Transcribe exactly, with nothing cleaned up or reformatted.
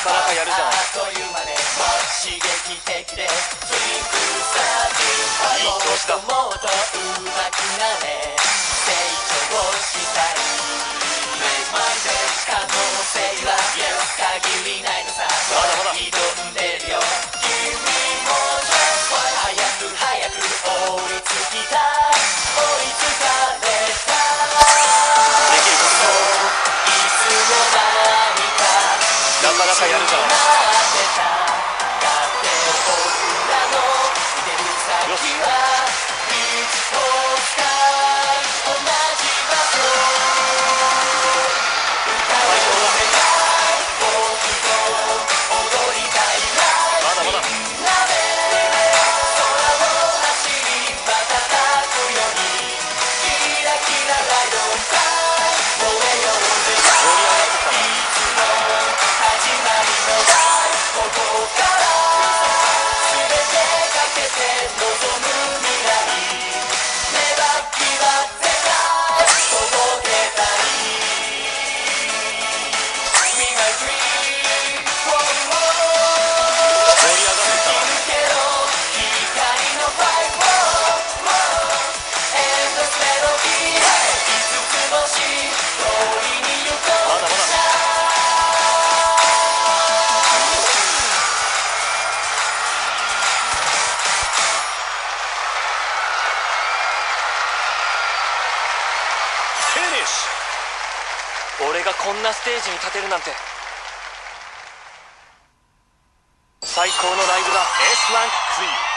かなかやるじゃない。 刺激的でいい調子だ。もっと上手くなれ、成長したい。可能性は限りないのさ。 まだまだ挑んでるよ君も。早く早く追いつきたい、追いつかれたい。 できるか。 いつの間にかなかなかやるじゃない。 なってた。だって僕らの出る先はビーチとスカイ、同じ場所。歌を歌いたい、僕と踊りたい。 まだまだみんなで空を走り瞬くように、キラキラライドタイム、燃えようぜ。 盛り上がってきたな。 いつの始まりのだい、ここから全てかけて望む未来。粘りは絶対届けたい。We my dream、 盛り上がってきたな。 けど光のファイブ、エンドスメロディー、五つ星通りに行こう。 まだまだフィニッシュ。俺がこんなステージに立てるなんて最高のライブだ。 エスワン クイーン。